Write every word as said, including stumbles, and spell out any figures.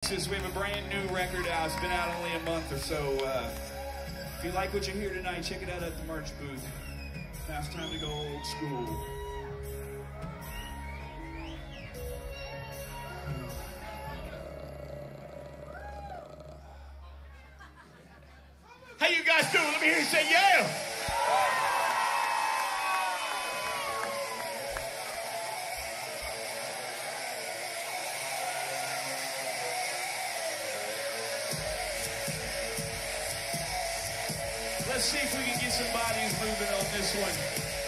Texas. We have a brand new record out. It's been out only a month or so. Uh, if you like what you hear tonight, check it out at the merch booth. Now it's time to go old school. How you guys doing? Let me hear you say yeah. Let's see if we can get some bodies moving on this one.